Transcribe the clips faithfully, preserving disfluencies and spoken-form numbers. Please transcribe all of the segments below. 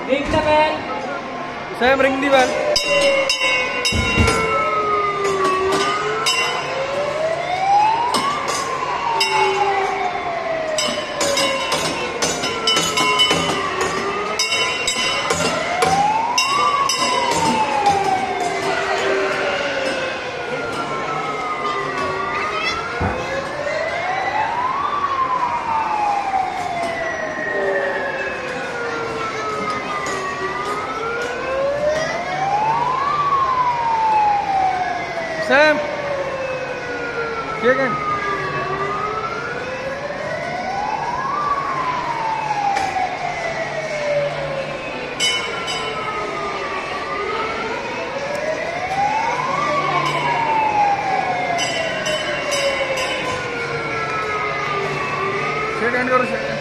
Ring the bell. Sam, ring the bell. Sam, chicken. Shake hand karo, shake hand.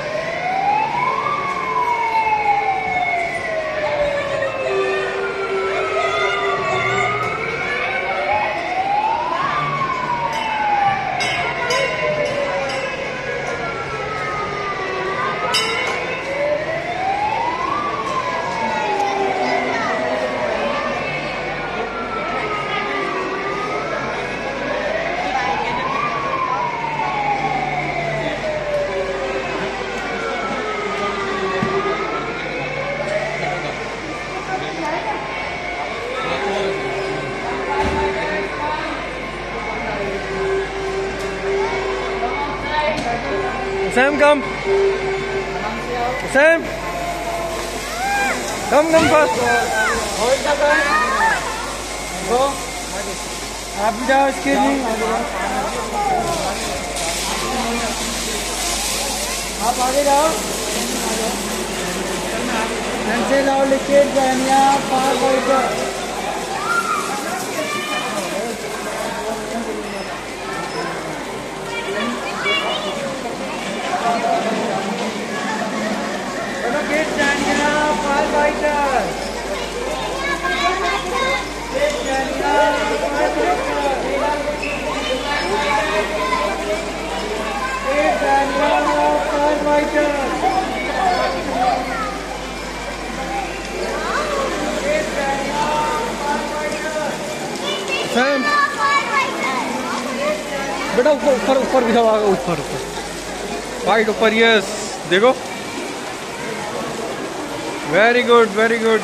Sam, come. Sam, come, come fast. Hold the gun. Go. आप भी जाओ इसके लिए। आप आगे जाओ। ऐसे जाओ लिक्विड जानिया पार वाइटर। Get Jania, Paul Fighter. Get Jania, Paul Fighter. Get Jania, Paul Fighter. Get Jania, Paul Fighter. Sam, बेटा ऊपर ऊपर ऊपर भी जाओ, ऊपर ऊपर फाइट ऊपर। यस, देखो, very good, very good.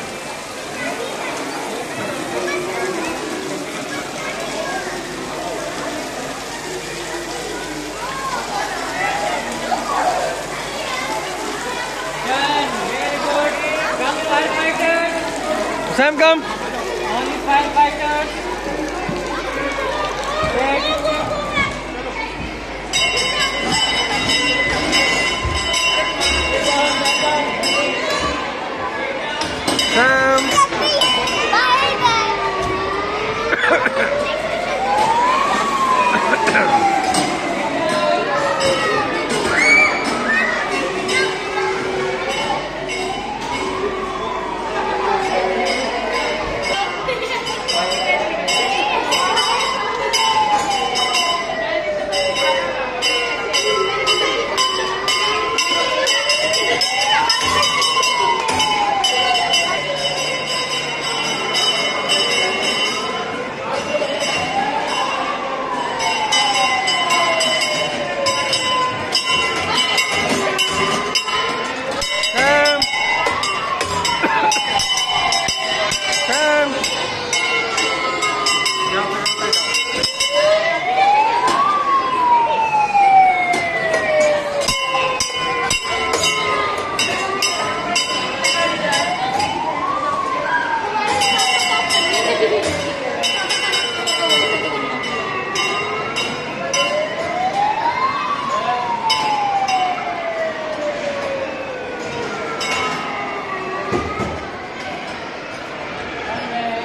Sam, come. Only five fighters. Sam.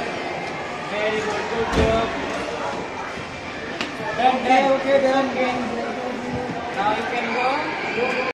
Okay, okay, done.